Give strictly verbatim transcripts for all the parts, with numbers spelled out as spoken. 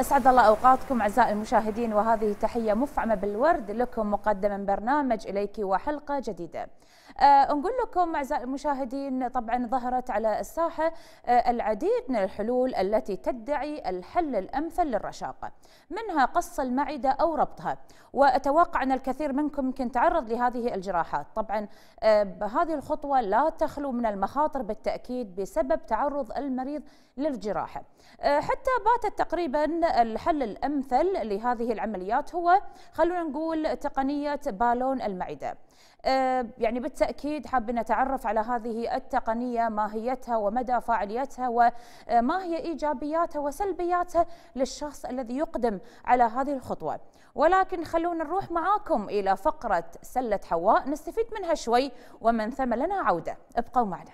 أسعد الله أوقاتكم أعزائي المشاهدين، وهذه تحية مفعمة بالورد لكم مقدما برنامج إليك وحلقة جديدة. أه نقول لكم أعزائي المشاهدين، طبعا ظهرت على الساحة أه العديد من الحلول التي تدعي الحل الأمثل للرشاقة، منها قص المعدة أو ربطها، وأتوقع أن الكثير منكم يمكن تعرض لهذه الجراحات. طبعا أه هذه الخطوة لا تخلو من المخاطر بالتأكيد بسبب تعرض المريض للجراحة. أه حتى باتت تقريبا الحل الأمثل لهذه العمليات هو، خلونا نقول، تقنية بالون المعدة. يعني بالتأكيد حابين نتعرف على هذه التقنية، ماهيتها ومدى فاعليتها، وما هي إيجابياتها وسلبياتها للشخص الذي يقدم على هذه الخطوة. ولكن خلونا نروح معاكم إلى فقرة سلة حواء نستفيد منها شوي، ومن ثم لنا عودة. ابقوا معنا.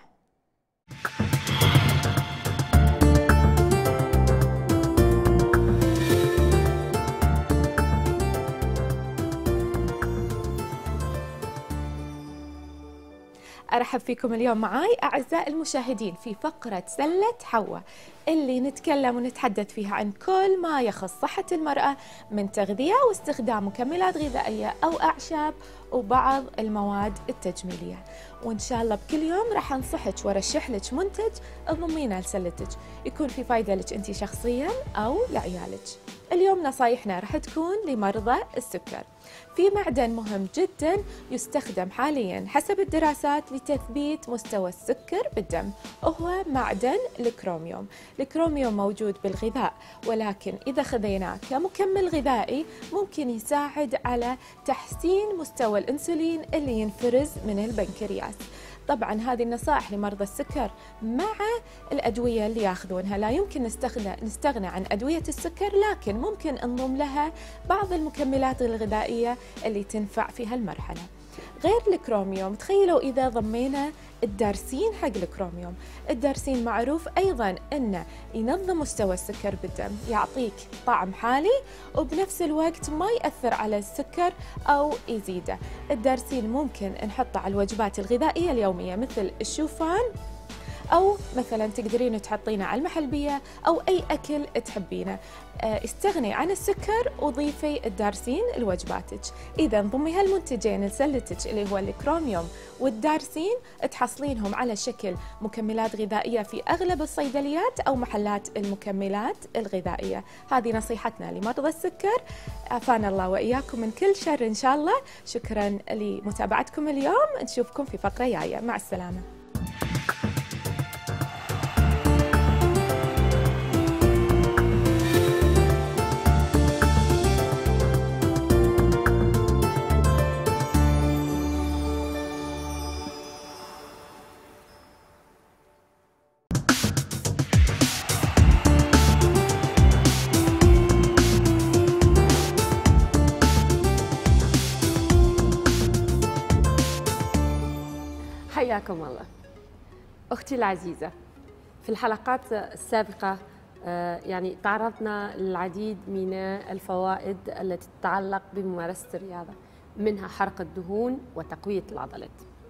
أرحب فيكم اليوم معاي أعزائي المشاهدين في فقرة سلة حواء، اللي نتكلم ونتحدث فيها عن كل ما يخص صحة المرأة من تغذية واستخدام مكملات غذائية أو أعشاب وبعض المواد التجميلية. وإن شاء الله بكل يوم راح أنصحك وأرشح لك منتج تضمينه لسلتك، يكون في فايدة لك أنت شخصيا أو لعيالك. اليوم نصايحنا راح تكون لمرضى السكر. في معدن مهم جدا يستخدم حاليا حسب الدراسات لتثبيت مستوى السكر بالدم، وهو معدن الكروميوم. الكروميوم موجود بالغذاء، ولكن إذا خذيناه كمكمل غذائي ممكن يساعد على تحسين مستوى الأنسولين اللي ينفرز من البنكرياس. طبعا هذه النصائح لمرضى السكر مع الأدوية اللي ياخذونها. لا يمكن نستغنى نستغنى عن أدوية السكر، لكن ممكن نضم لها بعض المكملات الغذائية اللي تنفع في هالمرحلة. غير الكروميوم، تخيلوا إذا ضمينا الدارسين حق الكروميوم. الدارسين معروف أيضا أنه ينظم مستوى السكر بالدم، يعطيك طعم حالي وبنفس الوقت ما يأثر على السكر أو يزيده. الدارسين ممكن نحطه على الوجبات الغذائية اليومية مثل الشوفان، أو مثلا تقدرين تحطينه على المحلبية أو أي أكل تحبينه. استغني عن السكر وضيفي الدارسين لوجباتك. إذا ضمي هالمنتجين لسلتك اللي هو الكروميوم والدارسين، تحصلينهم على شكل مكملات غذائية في أغلب الصيدليات أو محلات المكملات الغذائية. هذه نصيحتنا لمرضى السكر، عافانا الله وإياكم من كل شر إن شاء الله. شكرا لمتابعتكم اليوم، نشوفكم في فقرة جاية، مع السلامة. حياكم الله. أختي العزيزة، في الحلقات السابقة يعني تعرضنا للعديد من الفوائد التي تتعلق بممارسة الرياضة، منها حرق الدهون وتقوية العضلات.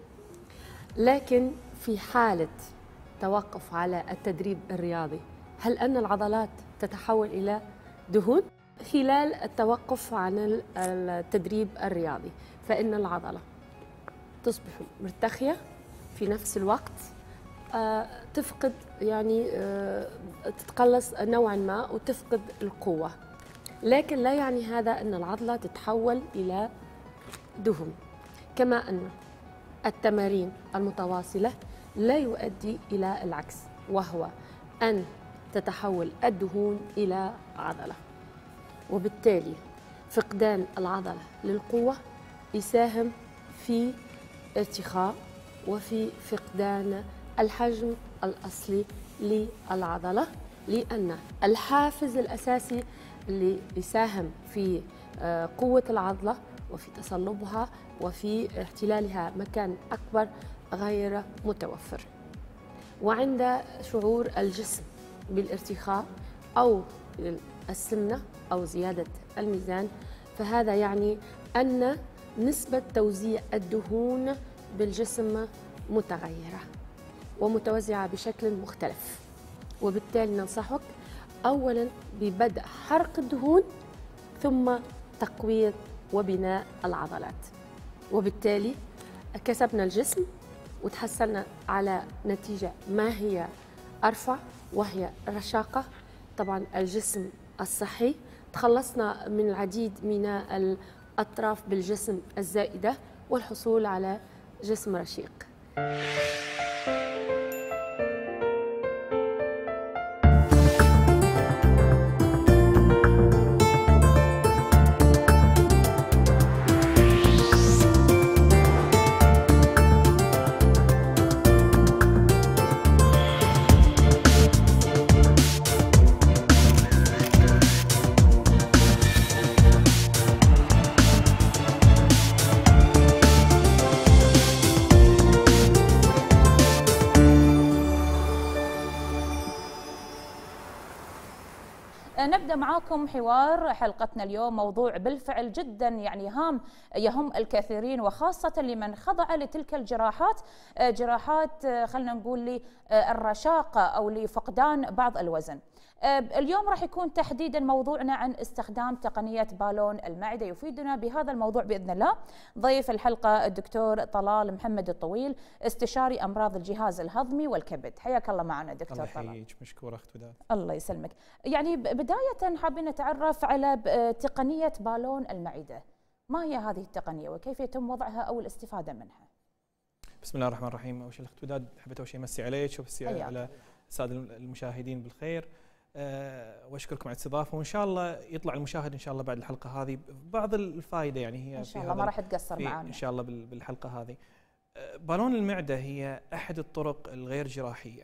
لكن في حالة توقف على التدريب الرياضي، هل أن العضلات تتحول إلى دهون؟ خلال التوقف عن التدريب الرياضي فإن العضلة تصبح مرتخية، في نفس الوقت آه تفقد يعني آه تتقلص نوعا ما وتفقد القوة، لكن لا يعني هذا أن العضلة تتحول إلى دهون. كما أن التمارين المتواصلة لا يؤدي إلى العكس، وهو أن تتحول الدهون إلى عضلة، وبالتالي فقدان العضلة للقوة يساهم في ارتخاء وفي فقدان الحجم الأصلي للعضلة، لأن الحافز الأساسي اللي يساهم في قوة العضلة وفي تصلبها وفي احتلالها مكان أكبر غير متوفر. وعند شعور الجسم بالارتخاء أو السمنة أو زيادة الميزان، فهذا يعني أن نسبة توزيع الدهون بالجسم متغيرة ومتوزعة بشكل مختلف، وبالتالي ننصحك أولاً ببدء حرق الدهون ثم تقوية وبناء العضلات، وبالتالي كسبنا الجسم وتحصلنا على نتيجة ما هي أرفع وهي الرشاقة، طبعاً الجسم الصحي، تخلصنا من العديد من الأطراف بالجسم الزائدة والحصول على جسم رشيق. نبدأ معاكم حوار حلقتنا اليوم، موضوع بالفعل جدا يعني هام يهم الكثيرين وخاصة لمن خضع لتلك الجراحات، جراحات خلينا نقول لي الرشاقة أو لفقدان بعض الوزن. اليوم راح يكون تحديدا موضوعنا عن استخدام تقنية بالون المعدة. يفيدنا بهذا الموضوع بإذن الله ضيف الحلقة الدكتور طلال محمد الطويل، استشاري أمراض الجهاز الهضمي والكبد. حياك الله معنا دكتور الله طلال. الله يحييك، مشكور أخت وداد. الله يسلمك. يعني بداية حابين نتعرف على تقنية بالون المعدة، ما هي هذه التقنية وكيف يتم وضعها أو الاستفادة منها؟ بسم الله الرحمن الرحيم. أول شيء أخت وداد حبيت أول شيء أمسي عليك وأمسي على السادة المشاهدين بالخير، أه واشكركم على الاستضافه، وان شاء الله يطلع المشاهد ان شاء الله بعد الحلقه هذه بعض الفائده، يعني هي ان شاء الله ما راح تقصر معنا ان شاء الله بالحلقه هذه. أه بالون المعده هي احد الطرق الغير جراحيه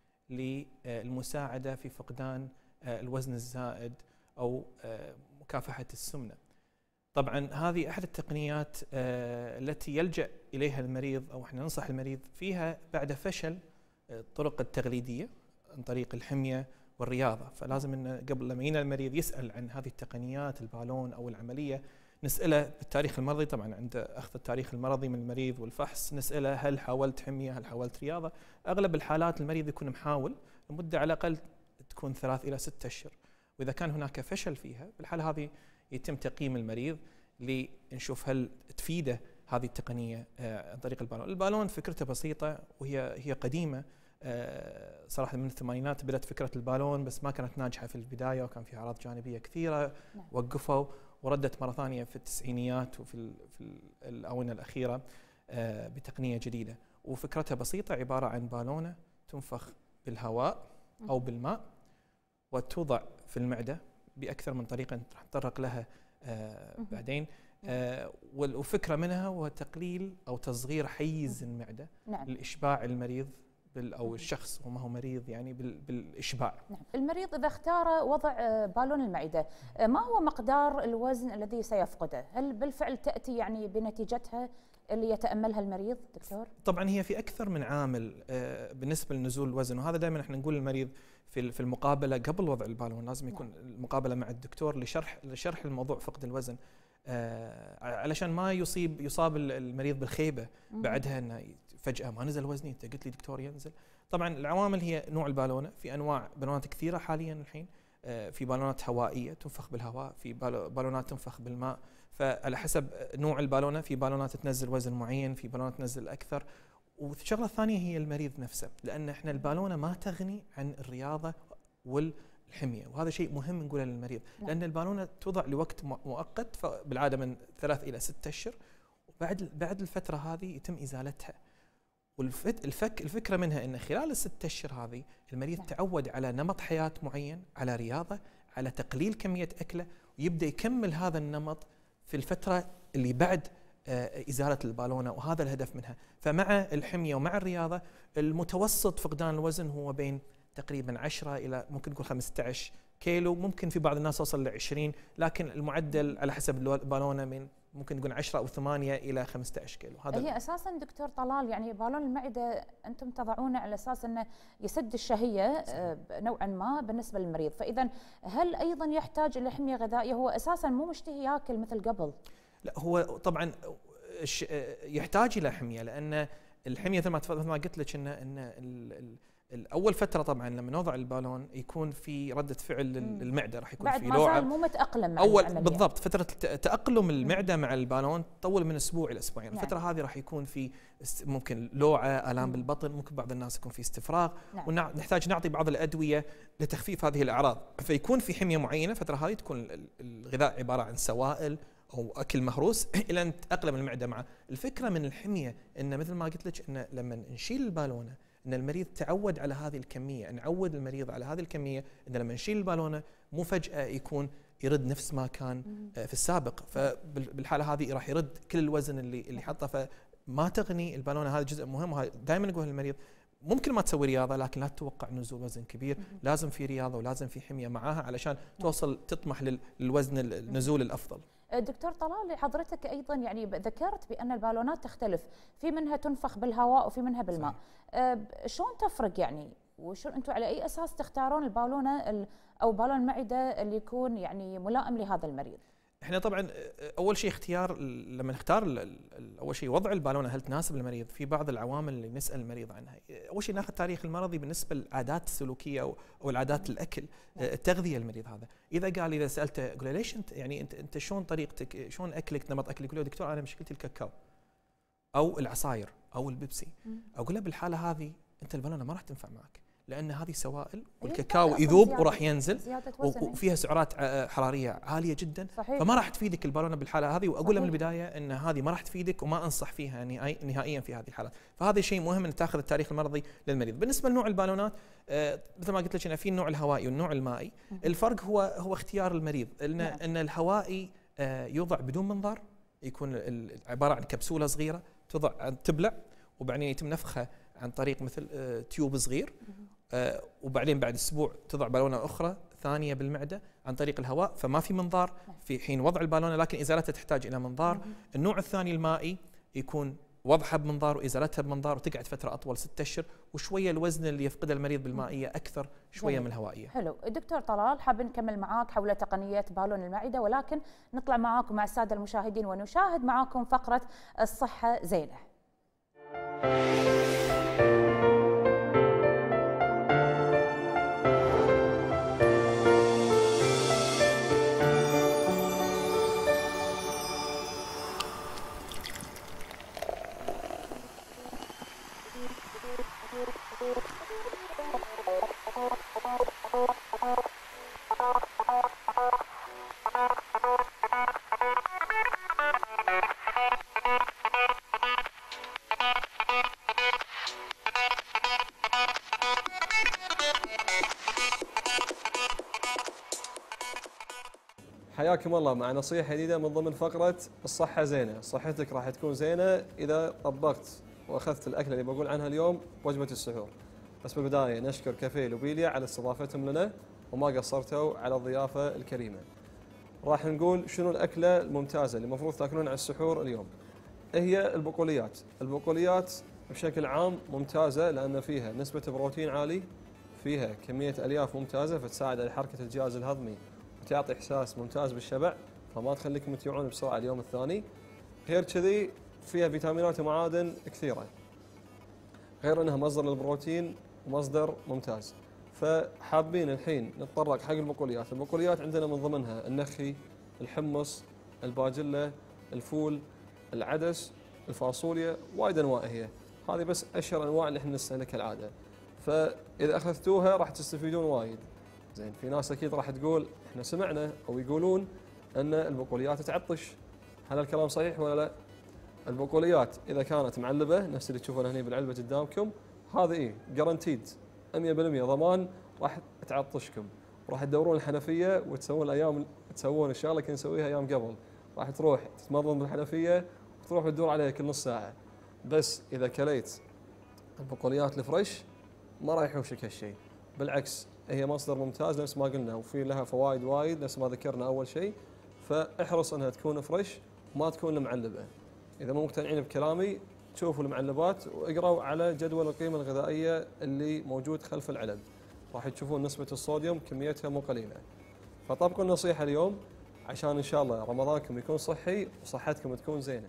للمساعده في فقدان أه الوزن الزائد او أه مكافحه السمنه. طبعا هذه احد التقنيات أه التي يلجا اليها المريض او احنا ننصح المريض فيها بعد فشل الطرق التقليديه عن طريق الحميه والرياضة. فلازم إنه قبل لما يجينا المريض يسأل عن هذه التقنيات البالون أو العملية نسأله بالتاريخ المرضي، طبعا عند أخذ التاريخ المرضي من المريض والفحص نسأله هل حاولت حمية، هل حاولت رياضة. أغلب الحالات المريض يكون محاول لمدة على الأقل تكون ثلاث إلى ست أشهر، وإذا كان هناك فشل فيها بالحالة هذه يتم تقييم المريض لنشوف هل تفيده هذه التقنية عن طريق البالون. البالون فكرته بسيطة وهي هي قديمة صراحة، من الثمانينات بدأت فكرة البالون بس ما كانت ناجحة في البداية وكان في أعراض جانبية كثيرة. نعم. وقفوا وردت مرة ثانية في التسعينيات وفي في الآونة الأخيرة بتقنية جديدة، وفكرتها بسيطة، عبارة عن بالونة تنفخ بالهواء أو بالماء وتوضع في المعدة بأكثر من طريقة راح نتطرق لها بعدين. آه والفكرة منها هو تقليل أو تصغير حيز المعدة. نعم. لإشباع المريض أو الشخص وما هو مريض يعني بالإشباع. نعم. المريض إذا اختار وضع بالون المعدة، ما هو مقدار الوزن الذي سيفقده؟ هل بالفعل تأتي يعني بنتيجتها اللي يتأملها المريض دكتور؟ طبعا هي في أكثر من عامل بالنسبة لنزول الوزن، وهذا دائما احنا نقول للمريض في في المقابلة قبل وضع البالون لازم يكون نعم. المقابلة مع الدكتور لشرح لشرح الموضوع فقد الوزن، آه علشان ما يصيب يصاب المريض بالخيبة بعدها انه فجأة ما نزل وزني، انت قلت لي دكتور ينزل. طبعا العوامل هي نوع البالونة، في انواع بالونات كثيرة حاليا الحين، آه في بالونات هوائية تنفخ بالهواء، في بالونات تنفخ بالماء، فعلى حسب نوع البالونة في بالونات تنزل وزن معين، في بالونات تنزل أكثر. والشغلة الثانية هي المريض نفسه، لأن احنا البالونة ما تغني عن الرياضة والحمية، وهذا شيء مهم نقوله للمريض. نعم. لأن البالونة توضع لوقت مؤقت بالعادة من ثلاث إلى ست أشهر، وبعد بعد الفترة هذه يتم إزالتها. والفك الفكرة منها أن خلال الست أشهر هذه المريض نعم. تعود على نمط حياة معين، على رياضة، على تقليل كمية أكله، ويبدأ يكمل هذا النمط في الفترة اللي بعد إزالة البالونة، وهذا الهدف منها. فمع الحمية ومع الرياضة المتوسط فقدان الوزن هو بين تقريبا عشرة إلى ممكن نقول خمسة عشر كيلو، ممكن في بعض الناس وصل ل عشرين، لكن المعدل على حسب البالونة من ممكن نقول عشرة أو ثمانية إلى خمسة عشر كيلو. هذا هي أساسا دكتور طلال يعني بالون المعدة أنتم تضعونه على أساس أنه يسد الشهية نوعا ما بالنسبة للمريض، فإذا هل أيضا يحتاج إلى حمية غذائية؟ هو أساسا مو مشتهي ياكل مثل قبل. لا هو طبعا يحتاج إلى حمية، لأن الحمية مثل ما قلت لك ان ان اول فتره طبعا لما نوضع البالون يكون في رده فعل للمعده، راح يكون بعد في ما لوعه زال مو متاقلم مع اول العملية. بالضبط. فتره تاقلم المعده مع البالون تطول من اسبوع الى اسبوعين. نعم. الفتره هذه راح يكون في ممكن لوعه، الام بالبطن، ممكن بعض الناس يكون في استفراغ. نعم. ونحتاج نعطي بعض الادويه لتخفيف هذه الاعراض، فيكون في حميه معينه. الفتره هذه تكون الغذاء عباره عن سوائل او اكل مهروس الى ان تتاقلم المعده معه. الفكره من الحميه ان مثل ما قلت لك ان لما نشيل البالونه ان المريض تعود على هذه الكميه، نعود المريض على هذه الكميه ان لما نشيل البالونه مو فجاه يكون يرد نفس ما كان في السابق، فبالحاله هذه راح يرد كل الوزن اللي اللي حطه. فما تغني البالونه، هذا جزء مهم. وهذا دائما نقول للمريض ممكن ما تسوي رياضه لكن لا تتوقع نزول وزن كبير، لازم في رياضه ولازم في حميه معاها علشان توصل تطمح للوزن النزول الافضل. دكتور طلال، حضرتك ايضا يعني ذكرت بان البالونات تختلف، في منها تنفخ بالهواء وفي منها بالماء. أه شلون تفرق يعني؟ وشو انتم على اي اساس تختارون البالونه او بالون المعده اللي يكون يعني ملائم لهذا المريض؟ احنا طبعا اول شيء اختيار، لما نختار اول شيء وضع البالونه هل تناسب المريض، في بعض العوامل اللي نسال المريض عنها. اول شيء ناخذ التاريخ المرضي بالنسبه للعادات السلوكيه او او العادات الاكل، التغذيه المريض هذا. اذا قال اذا سالته اقول له ليش انت يعني انت انت شلون طريقتك، شلون اكلك، نمط اكلك؟ يقول له دكتور انا مشكلتي الكاكاو او العصاير او البيبسي. اقول له بالحاله هذه انت البالونه ما راح تنفع معك، لان هذه سوائل والكاكاو يذوب وراح ينزل وفيها سعرات حراريه عاليه جدا. صحيح. فما راح تفيدك البالونه بالحاله هذه. واقول له من البدايه ان هذه ما راح تفيدك وما انصح فيها نهائيا في هذه الحالات. فهذا شيء مهم ان تاخذ التاريخ المرضي للمريض. بالنسبه لنوع البالونات مثل ما قلت لك، في النوع الهوائي والنوع المائي. الفرق هو هو اختيار المريض، ان ان الهوائي يوضع بدون منظار، يكون عباره عن كبسوله صغيره توضع تبلع وبعدين يتم نفخها عن طريق مثل تيوب صغير، آه وبعدين بعد اسبوع تضع بالونه اخرى ثانيه بالمعده عن طريق الهواء، فما في منظار في حين وضع البالونه، لكن ازالتها تحتاج الى منظار. النوع الثاني المائي يكون وضعها بمنظار وازالتها بمنظار وتقعد فتره اطول ستة اشهر، وشويه الوزن اللي يفقده المريض بالمائيه اكثر شويه من الهوائيه. حلو. دكتور طلال، حاب نكمل معاك حول تقنيه بالون المعده، ولكن نطلع معاكم مع الساده المشاهدين ونشاهد معاكم فقره الصحه زينه. حياكم الله مع نصيحة جديدة من ضمن فقرة الصحة زينة. صحتك راح تكون زينة إذا طبقت وأخذت الأكلة اللي بقول عنها اليوم وجبة السحور. بس بالبداية نشكر كافيه لوبيليا على استضافتهم لنا وما قصرتوا على الضيافة الكريمة. راح نقول شنو الأكلة الممتازة اللي المفروض تاكلونها على السحور اليوم. هي البقوليات. البقوليات بشكل عام ممتازة لأن فيها نسبة بروتين عالي، فيها كمية ألياف ممتازة فتساعد على حركة الجهاز الهضمي وتعطي إحساس ممتاز بالشبع، فما تخليكم تجوعون بسرعة اليوم الثاني. غير كذي فيها فيتامينات ومعادن كثيرة، غير أنها مصدر للبروتين ومصدر ممتاز. فحابين الحين نتطرق حق البقوليات. البقوليات عندنا من ضمنها النخي، الحمص، الباجلة، الفول، العدس، الفاصوليا، وايد أنواع هي. هذه بس أشهر أنواع اللي احنا نستهلكها العادة. فإذا أخذتوها راح تستفيدون وايد. زين، في ناس أكيد راح تقول احنا سمعنا أو يقولون أن البقوليات تعطش. هل الكلام صحيح ولا لا؟ البقوليات إذا كانت معلبة نفس اللي تشوفونها هنا بالعلبة قدامكم، هذا إيه جرانتيد مية بالمية ضمان راح تعطشكم. راح تدورون الحنفية وتسوون أيام تسوون الشغلة كنا نسويها أيام قبل، راح تروح تتمضمض بالحنفية وتروح تدور عليها كل نص ساعة. بس إذا كليت البقوليات الفريش ما راح يحوشك هالشيء، بالعكس هي مصدر ممتاز نفس ما قلنا، وفي لها فوائد وايد نفس ما ذكرنا أول شيء. فاحرص أنها تكون فريش وما تكون معلبة. إذا مو مقتنعين بكلامي شوفوا المعلبات واقرأوا على جدول القيمة الغذائية اللي موجود خلف العلب، راح تشوفون نسبة الصوديوم كميتها مو قليلة. فطبقوا النصيحة اليوم عشان إن شاء الله رمضانكم يكون صحي وصحتكم تكون زينة.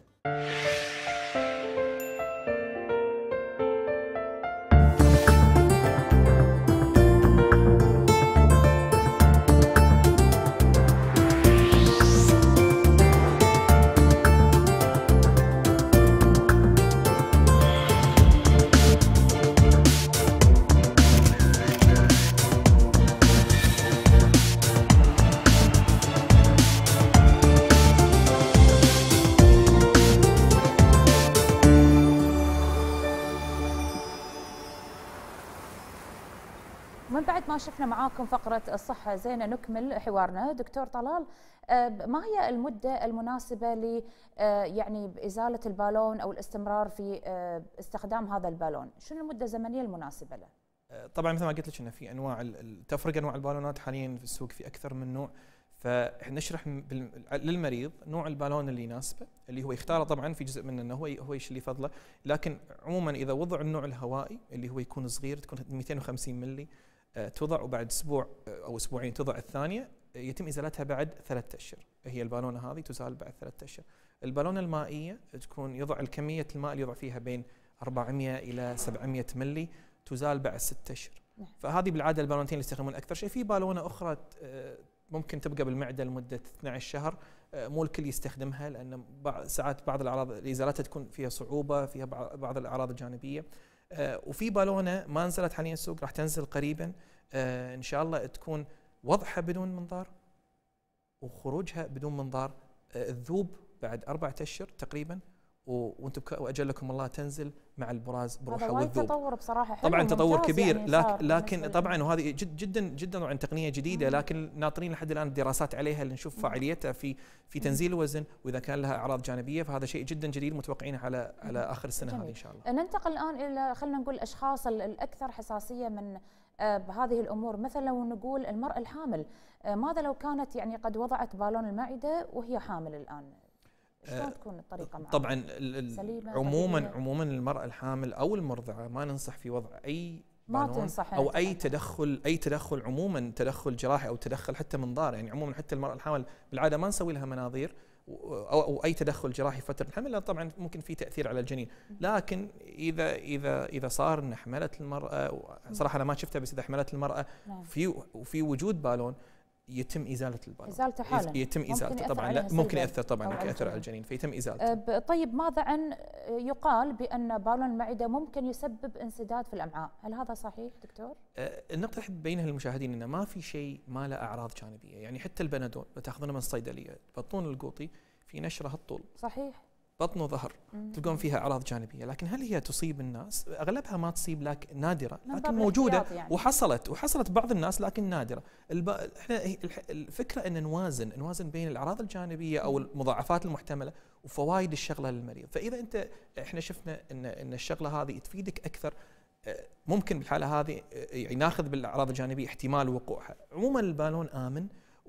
من بعد ما شفنا معاكم فقرة الصحة زينة نكمل حوارنا. دكتور طلال، ما هي المدة المناسبة ل يعني إزالة البالون أو الاستمرار في استخدام هذا البالون؟ شنو المدة الزمنية المناسبة له؟ طبعا مثل ما قلت لك انه في انواع تفرق انواع البالونات حاليا في السوق، في اكثر من نوع، فنشرح للمريض نوع البالون اللي يناسبه، اللي هو يختاره. طبعا في جزء منه انه هو هو ايش اللي يفضله، لكن عموما اذا وضع النوع الهوائي اللي هو يكون صغير، تكون مئتين وخمسين ملي، توضع وبعد اسبوع او اسبوعين توضع الثانيه، يتم ازالتها بعد ثلاثة اشهر. هي البالونه هذه تزال بعد ثلاثة اشهر. البالونه المائيه تكون يضع الكميه الماء اللي يضع فيها بين أربعمئة الى سبعمئة ملي، تزال بعد ستة اشهر. فهذه بالعاده البالونتين اللي يستخدمون اكثر شيء. في بالونه اخرى ممكن تبقى بالمعده لمده اثني عشر شهر، مو الكل يستخدمها، لان ساعات بعض الاعراض ازالتها تكون فيها صعوبه، فيها بعض الاعراض الجانبيه. وفي بالونه ما نزلت حاليا السوق، راح تنزل قريبا ان شاء الله، تكون وضعها بدون منظار وخروجها بدون منظار، الذوب بعد أربعة اشهر تقريبا، وانتم واجلكم الله تنزل مع البراز بروحها والذوب. تطور بصراحه حلو، طبعا تطور كبير، يعني لكن لكن طبعا وهذه جد جدا جدا طبعا تقنيه جديده، لكن ناطرين لحد الان الدراسات عليها لنشوف فاعليتها في في تنزيل الوزن، واذا كان لها اعراض جانبيه، فهذا شيء جدا جديد متوقعينه على على اخر السنه هذه ان شاء الله. ننتقل الان الى خلينا نقول الاشخاص الاكثر حساسيه من بهذه الامور، مثلا لو نقول المراه الحامل، ماذا لو كانت يعني قد وضعت بالون المعده وهي حامل الان؟ شلون تكون الطريقه معها؟ طبعا عموما طبيعية. عموما المراه الحامل او المرضعه ما ننصح في وضع اي بالون او اي تدخل اي تدخل عموما، تدخل جراحي او تدخل حتى منظار. يعني عموما حتى المراه الحامل بالعاده ما نسوي لها مناظير او او اي تدخل جراحي فتره الحمل، طبعا ممكن في تاثير على الجنين، لكن اذا اذا اذا صار ان حملت المراه، صراحه انا ما شفتها، بس اذا حملت المراه في وفي وجود بالون يتم ازاله البالون، ازالته حالا، يتم ازالته طبعا. لا ممكن ياثر طبعا، ممكن ياثر على الجنين، فيتم ازالته. طيب ماذا عن يقال بان بالون المعده ممكن يسبب انسداد في الامعاء، هل هذا صحيح دكتور؟ النقطه اللي احب بينها للمشاهدين انه ما في شيء ما له اعراض جانبيه، يعني حتى البنادول بتاخذونه من الصيدليه، بطون القوطي في نشره هالطول، صحيح، بطن وظهر، تلقون فيها اعراض جانبيه، لكن هل هي تصيب الناس؟ اغلبها ما تصيب، لكن نادره، لكن موجوده يعني. وحصلت وحصلت بعض الناس، لكن نادره. الب... احنا الفكره ان نوازن نوازن بين الاعراض الجانبيه او المضاعفات المحتمله وفوائد الشغله للمريض. فاذا انت احنا شفنا ان ان الشغله هذه تفيدك اكثر، ممكن بالحاله هذه يعني ناخذ بالاعراض الجانبيه احتمال وقوعها. عموما البالون امن،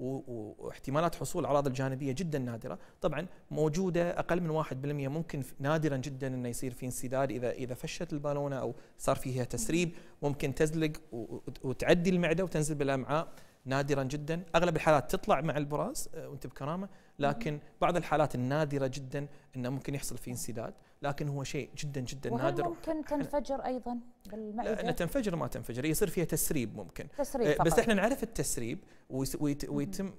واحتمالات حصول الاعراض الجانبيه جدا نادره، طبعا موجوده اقل من واحد بالمئة، ممكن نادرا جدا انه يصير في انسداد اذا اذا فشت البالونه او صار فيها تسريب، ممكن تزلق وتعدي المعده وتنزل بالامعاء، نادرا جدا. اغلب الحالات تطلع مع البراز وانت بكرامه، لكن بعض الحالات النادره جدا انه ممكن يحصل فيه انسداد، لكن هو شيء جدا جدا نادر. ممكن تنفجر ايضا بالمعده؟ لا، تنفجر ما تنفجر، يصير فيها تسريب ممكن، تسريب فقط. بس احنا نعرف التسريب ويتم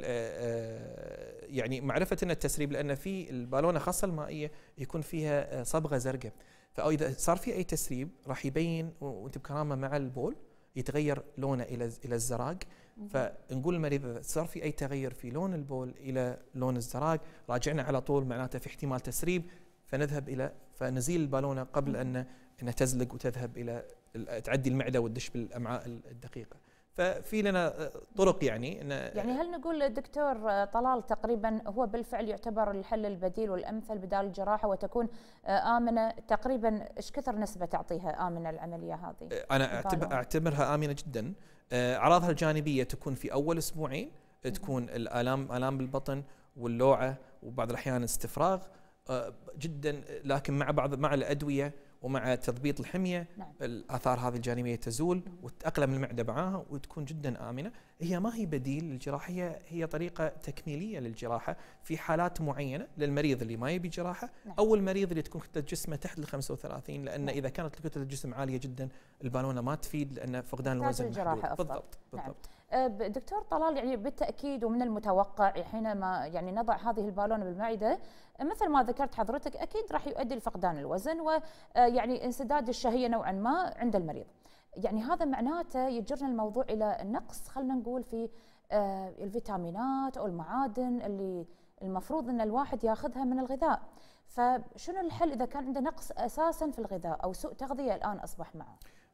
يعني معرفه ان التسريب، لان في البالونه خاصه المائيه يكون فيها صبغه زرقاء، فاذا صار في اي تسريب راح يبين وانت بكرامه مع البول، يتغير لونه الى الى الزراق. فنقول للمريض اذا صار في اي تغير في لون البول الى لون الزراق، راجعنا على طول، معناته في احتمال تسريب، فنذهب الى فنزيل البالونه قبل ان انها تزلق وتذهب الى تعدي المعده وتدش بالامعاء الدقيقه. ففي لنا طرق يعني إن يعني هل نقول دكتور طلال تقريبا هو بالفعل يعتبر الحل البديل والامثل بدال الجراحه وتكون امنه تقريبا؟ ايش كثر نسبه تعطيها امنه العمليه هذه؟ انا أعتبر اعتبرها امنه جدا. اعراضها الجانبيه تكون في اول اسبوعين، تكون الالام الام بالبطن واللوعه وبعض الاحيان استفراغ جدا، لكن مع بعض مع الادويه ومع تضبيط الحميه، نعم. الاثار هذه الجانبيه تزول وتتاقلم المعده معاها وتكون جدا امنه. هي ما هي بديل للجراحه، هي هي طريقه تكميليه للجراحه في حالات معينه للمريض اللي ما يبي جراحه، نعم. او المريض اللي تكون كتله جسمه تحت ال خمسة وثلاثين، لان نعم. اذا كانت كتله الجسم عاليه جدا البالونه ما تفيد، لان فقدان الوزن الجراحه محدود. بالضبط بالضبط. نعم. دكتور طلال، يعني بالتاكيد ومن المتوقع حينما يعني نضع هذه البالونه بالمعده مثل ما ذكرت حضرتك اكيد راح يؤدي لفقدان الوزن ويعني انسداد الشهيه نوعا ما عند المريض. يعني هذا معناته يجرنا الموضوع الى النقص، خلينا نقول في الفيتامينات او المعادن اللي المفروض ان الواحد ياخذها من الغذاء. فشنو الحل اذا كان عنده نقص اساسا في الغذاء او سوء تغذيه الان اصبح معه؟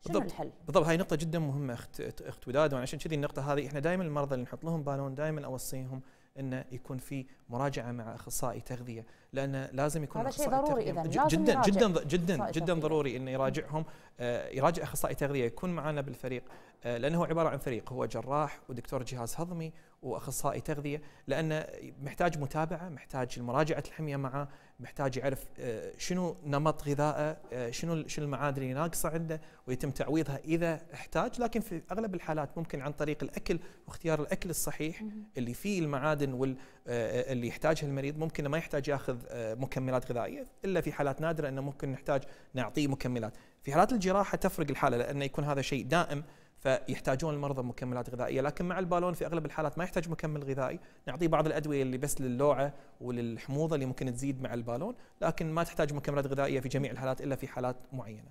شنو الحل؟ بالضبط، هاي نقطة جدا مهمة اخت اخت وداد، وعشان كذي النقطة هذه احنا دائما المرضى اللي نحط لهم بالون دائما اوصيهم انه يكون في مراجعة مع اخصائي تغذية، لانه لازم يكون هذا شيء ضروري اذا لازم جدا يراجع جدا جدا جدا ضروري انه يراجعهم، آه يراجع اخصائي تغذية يكون معنا بالفريق، آه لانه هو عبارة عن فريق، هو جراح ودكتور جهاز هضمي واخصائي تغذية، لانه محتاج متابعة، محتاج مراجعة الحمية معه، محتاج يعرف شنو نمط غذائه، شنو شنو المعادن اللي ناقصه عنده، ويتم تعويضها اذا احتاج. لكن في اغلب الحالات ممكن عن طريق الاكل واختيار الاكل الصحيح اللي فيه المعادن وال اللي يحتاجها المريض. ممكن ما يحتاج ياخذ مكملات غذائيه الا في حالات نادره انه ممكن نحتاج نعطيه مكملات. في حالات الجراحه تفرق الحاله لانه يكون هذا شيء دائم فيحتاجون المرضى مكملات غذائيه، لكن مع البالون في اغلب الحالات ما يحتاج مكمل غذائي، نعطيه بعض الادويه اللي بس للوعه وللحموضه اللي ممكن تزيد مع البالون، لكن ما تحتاج مكملات غذائيه في جميع الحالات الا في حالات معينه.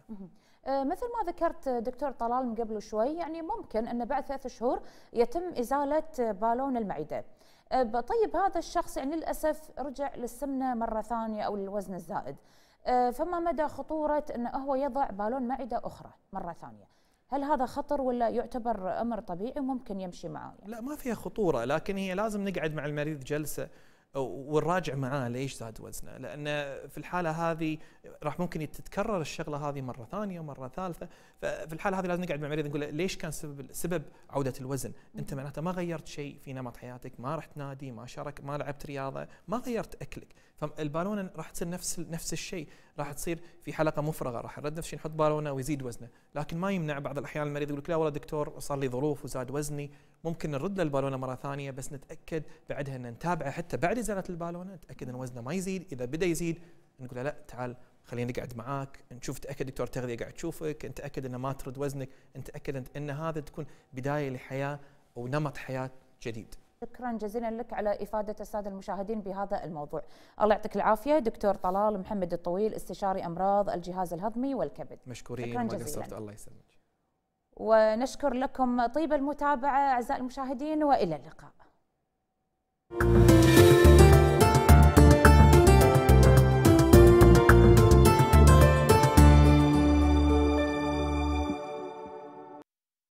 مثل ما ذكرت دكتور طلال من قبل شوي، يعني ممكن ان بعد ثلاث شهور يتم ازاله بالون المعده. طيب هذا الشخص يعني للاسف رجع للسمنه مره ثانيه او للوزن الزائد، فما مدى خطوره انه هو يضع بالون معده اخرى مره ثانيه؟ هل هذا خطر ولا يعتبر امر طبيعي ممكن يمشي معاه؟ يعني؟ لا ما فيها خطوره، لكن هي لازم نقعد مع المريض جلسه ونراجع معاه ليش زاد وزنه، لان في الحاله هذه راح ممكن تتكرر الشغله هذه مره ثانيه ومره ثالثه، ففي الحاله هذه لازم نقعد مع المريض نقول له ليش كان سبب سبب عوده الوزن؟ انت معناته ما غيرت شيء في نمط حياتك، ما رحت نادي، ما شارك، ما لعبت رياضه، ما غيرت اكلك، فالبالونه راح تصير نفس نفس الشيء، راح تصير في حلقه مفرغه، راح نرد نفس الشيء نحط بالونه ويزيد وزنه، لكن ما يمنع بعض الاحيان المريض يقول لك لا والله دكتور صار لي ظروف وزاد وزني، ممكن نرد له البالونه مره ثانيه بس نتاكد بعدها ان نتابعه حتى بعد ازاله البالونه، نتاكد ان وزنه ما يزيد، اذا بدا يزيد نقول له لا تعال خلينا نقعد معاك نشوف، تاكد دكتور تغذيه قاعد تشوفك، انت تاكد انه ما ترد وزنك، انت تاكد ان هذا تكون بدايه لحياه او نمط حياه جديد. شكرا جزيلا لك على افاده الساده المشاهدين بهذا الموضوع. الله يعطيك العافيه دكتور طلال محمد الطويل، استشاري امراض الجهاز الهضمي والكبد. مشكورين، ما قصرت، الله يسلمك. ونشكر لكم طيب المتابعه اعزائي المشاهدين، والى اللقاء.